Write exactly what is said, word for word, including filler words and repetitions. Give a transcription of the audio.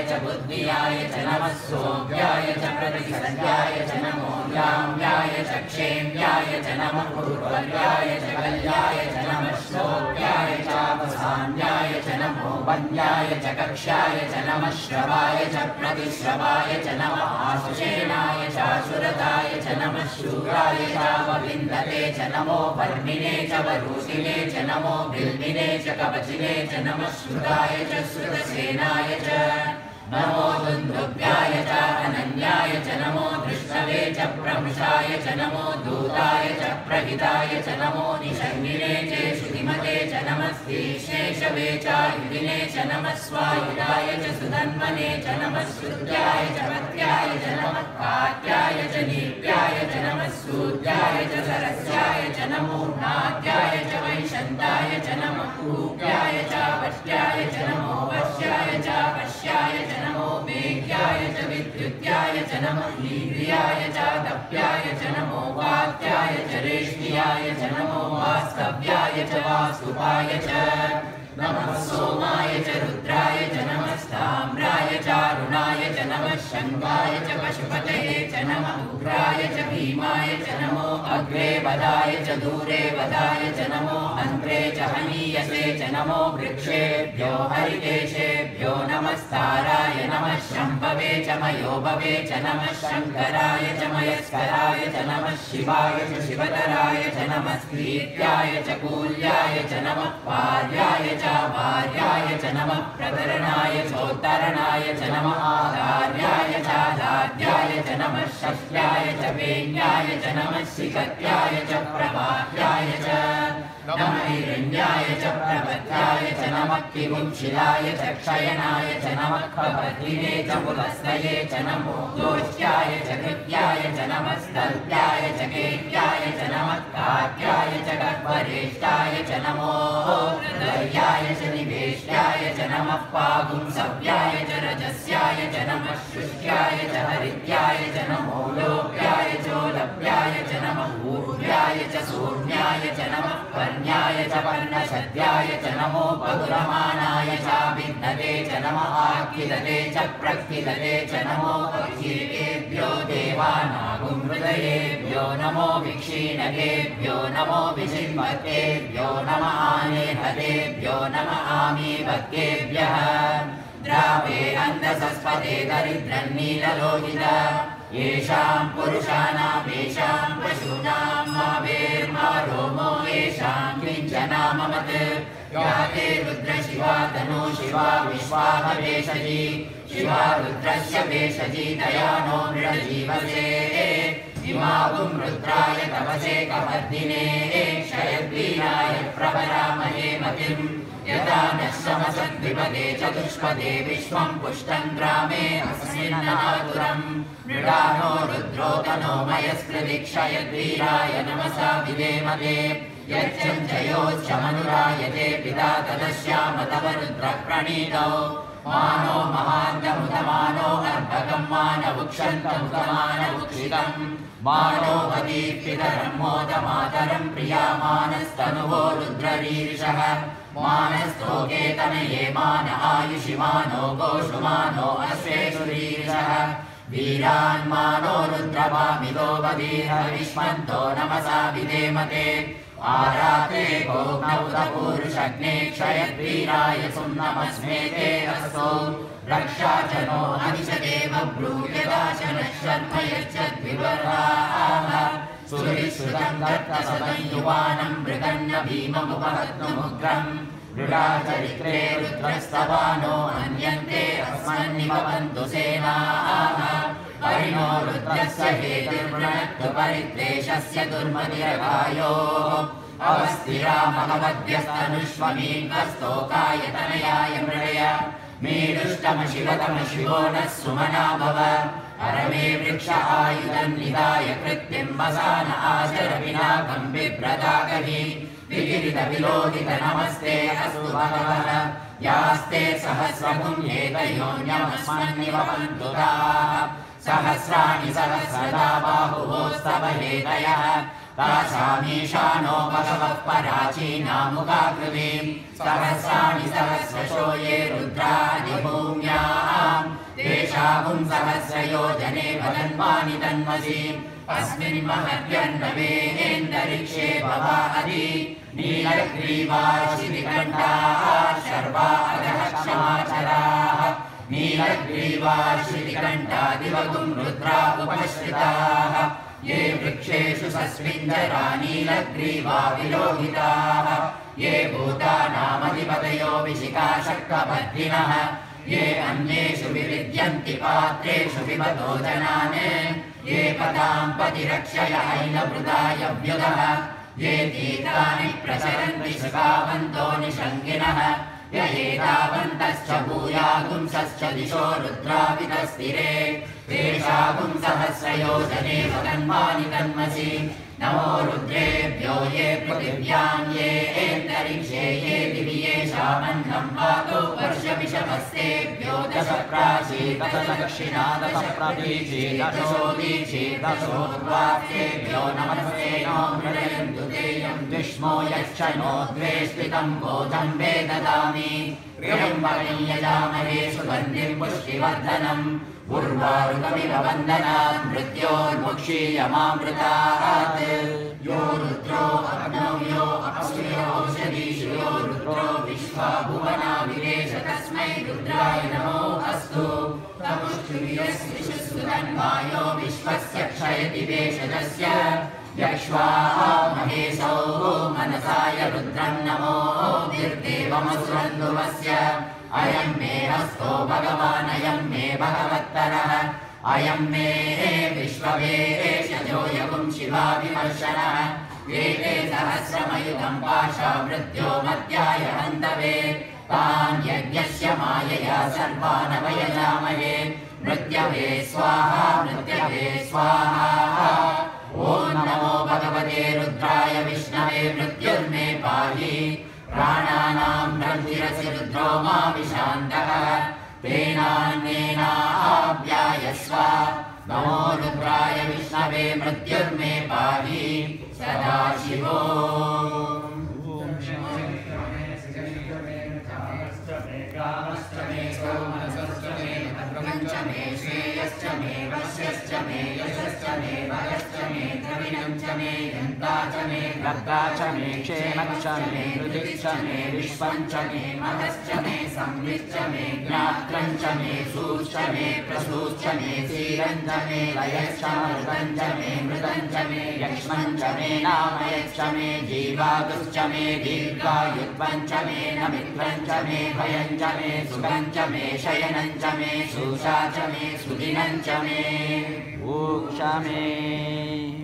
च बुद्धियाय च नमः सोऽव्याय च प्रतिसर्याय च नमो याम्याय च क्षेम्याय च नमः पूर्वर्याय च कल्याय च नमः श्लोक्याय चावसान्याय च नमो वन्याय च कक्ष्याय च नमः श्रवाय च प्रतिश्रवाय च नमः आशुषेणाय चाशुरताय च नमः शूराय चावविन्दते च नमो वर्मिणे च वरूषिणे च नमो बिल्बिने च कवचिने च नमः श्रुताय च श्रुतसेनाय च नमो दुन्दुभ्याय च अनन्याय च नमो विष्णवे च प्रमुषाय च नमो दूताय च प्रहिताय च नमो निषङ्गिने च श्रुतिमते च नमस्तीशेषवे च युधिने च नमः स्वायुधाय च सुधन्वने च नमः श्रुत्याय च मत्याय च नमः कात्याय च नीत्याय च नमः सूर्याय च सरस्याय च नमो नाद्याय च वैशन्ताय च नमः कूप्याय च वष्ट्याय च नमो वश्याय च वश्याय च नमो मेघ्याय च विद्युत्याय च नमः लीर्याय च दप्याय च नमो वात्याय च रेष्म्याय च नमो वास्तव्याय च वास्तुपाय च नमः सोमाय च रुद्राय च नमः स्थाम्राय च अरुणाय च नमः शङ्काय च पशुपतये च नमः उग्राय च भीमाय च नमो अग्रे वदाय च दूरे वदाय च नमो अन्त्रे च हनीयसे च नमो वृक्षेभ्यो हरिकेशेभ्यो नमस्ताराय नमः शम्भवे च मयोभवे च नमः शङ्कराय च मयस्कराय च नमः शिवाय च शिवतराय च नमः स्त्रीत्याय च कूल्याय च नमः पार्याय च भार्याय च नमः प्रतरणाय चोत्तरणाय च नमः आधार्याय च आधार्याय च नमः शक्याय च वेण्याय च नमः शिखत्याय च प्रवाह्याय च नमः हिरण्याय च प्रवत्याय च नमः किमुक्षिलाय च क्षयनाय च नमः खपतिने च पुलस्तये च नमो दोष्याय च कृत्याय च नमः स्तल्प्याय च केत्याय च नमः कात्याय च गह्वरेष्ठाय च नमो हृदयाय च निवेश्याय च नमः पागुंसव्याय च रजस्याय च नमः शुष्याय च हरित्याय च नमो लोक्याय चोलभ्याय च नमः ऊर्व्याय च सूर्ण्याय च नमः पर्ण्याय च पर्णशद्याय च नमो बहुरमाणाय चाभिन्नते च नमः आकिलते च प्रकिलते च नमो पक्षीकेभ्यो देवानागुंहृदयेभ्यो नमो विक्षीणकेभ्यो नमो विचिन्मतेभ्यो नमः आनेहतेभ्यो नमः आमीभक्तेभ्यः द्रावे अन्धसस्पते दरिद्रन्नीललोहित येषां पुरुषाणां येषां पशूनां मावेर्मा रोमो येषां किञ्चनाममत् याते रुद्रशिवा तनो शिवा विश्वाह वेशजी शिवा रुद्रस्य वेशजी दयानो मृडजीवसे इमागुं रुद्राय तपसे कपर्दिने क्षयद्वीराय प्रवरामहे मतिम् यदा नः शमसद्विपदे चतुष्पदे विश्वं पुष्टं ग्रामे अस्मिन्नातुरम् मृडानो रुद्रोतनो मयस्कृति क्षयद्वीराय नमसा विधेमते यच्चं जयोच्चमनुरायते पिता तदश्याम तव रुद्रः प्रणीतौ मानो महान्तमुतमानो अर्भकं मानवुक्षन्तमुतमानवुक्षितम् मानो वदीपितरं मोदमातरं प्रियामानस्तनुवो रुद्ररीरिषः मानस्तोके तनये मान आयुषि मानो गोषु मानो अश्वेषु रीरिषः वीरान् मानो रुद्रभामितो वदीह विष्मन्तो नमसा विधेमते आराते गोग्नौतपूरुषग्ने क्षयद्वीराय सुम्नमस्मेते अस्तु रक्षाचनो अनिशदेव ब्रूयदाशनः शर्म यच्छद्विवराः सुरिश्रुतं दत्तसदं युवानं मृगन्न भीममुपहत्तुमुग्रम् मृगाचरित्रे रुद्रस्तवानो अन्यन्ते अस्मन्निभवन्तु सेनाः परिणो रुद्रस्य हेतिर्वृणत्तु परिद्वेषस्य दुर्मतिरगायोः अवस्थिरा भगवद्भ्यस्तनुष्वमीन्द्रस्तोकाय तनयाय मृडय मेरुष्टमशिवतम शिवो नः सुमना भव परमे वृक्ष आयुधन्निधाय कृत्तिं वसान आचर विनाकं बिभ्रदागहि विगिरित विलोकित नमस्ते अस्तु भगवः यास्ते सहस्रपुण्येतयोऽन्यमस्मन्निभवन्तु ताः सहस्राणि सहस्रदा बाहुवोस्तव हेतयः तासामीशानो भगवः पराचीनामुखाकृतिं सहस्राणि सहस्रशो ये रुद्रादिभूम्याम् एषागुं सहस्रयोजने वदन्मानि तन्मसि अस्मिन् महद्यन्नवेन्दरिक्षे भवादि नीलग्रीवाशितिकण्ठाः शर्वा अधः क्षमाचराः नीलग्रीवाशितिकण्ठादिवगुं रुद्रा उपश्रिताः ये वृक्षेषु सस्मिञ्जरा नीलग्रीवा विलोहिताः ये भूतानामधिपतयो विशिखाशक्तभद्रिनः ये अन्येषु विविद्यन्ति पात्रेषु पिबतो जनान् ये पदां पतिरक्षय ऐलभृताय व्युदः ये तीर्थानि प्रचरन्ति शिखावन्तो निषङ्गिनः य एतावन्तश्च भूयागुंसश्च दिशो रुद्रावितस्थिरे तेषागुं सहस्रयोजने वदन्मानि तन्मसि नमो रुद्रेभ्यो ये पृथिव्यां ये एन्तरिक्षे ये दिवि येषामन्नं पातो वर्षमिषभस्तेभ्यो दश प्राची दश दक्षिणा दश प्रतीची दशोदीची दशोर्वास्तेभ्यो नमस्ते नो मृदयन्तु तेयं विष्मो यच्छनो द्वेष्टितं भोजं वे ददामि प्रियं वरं यजामहे सुगन्धिं पुष्टिवर्धनम् उर्वारुकमिव वन्दनात् मृत्योर्मुक्षीयमामृतात् यो रुद्रो अग्नौ यो अप्सुयोषधीषु यो रुद्रो विश्वा भुवना विवेश तस्मै रुद्राय नमो अस्तु तमुष्टुभिरस्विषुस्तुतन्वायो विश्वस्य क्षयति वेषजस्य यक्ष्वाः महेशौ मनसाय रुद्रं नमो निर्देवमसुरन्दुवस्य अयं मे हस्तो भगवान् अयं मे भगवत्तरः अयं मे विश्ववेशजो यगुं शिवाभिमर्शनः एते सहस्रमयुगं पाशा मृत्यो मध्याय हन्तवे तान् यज्ञस्य मायया सर्वान् वयजामहे मृत्यवे स्वाहा मृत्यवे स्वाहा ॐ नमो भगवते रुद्राय विष्णवे मृत्युर्मे पाहि प्राणानां ब्रह्मिरसि रुद्रो मा विशान्तः तेनान्येनाभ्यायस्व नमो रुद्राय विष्णवे मृत्युर्मे पाहि सदाशिवो मे श्रेयश्च मे वश्यश्च मे यशश्च मे भयश्च मे द्रविणं च मे यन्ता च मे गर्ता च मे क्षेमश्च मे हृदिश्च मे विश्वं च मे महश्च मे संविश्च मे ज्ञात्रं च मे सूश्च मे प्रसूश्च मे धीरं च मे लयश्च मृतं च मे मृतं च मे यक्ष्मं च मे नामयश्च मे जीवागुश्च मे दीर्घायुत्वं च मे नमित्रं च मे भयं च मे सुखं च मे शयनं च मे सुषा च मे सुदिनं च मे ऊक्षा मे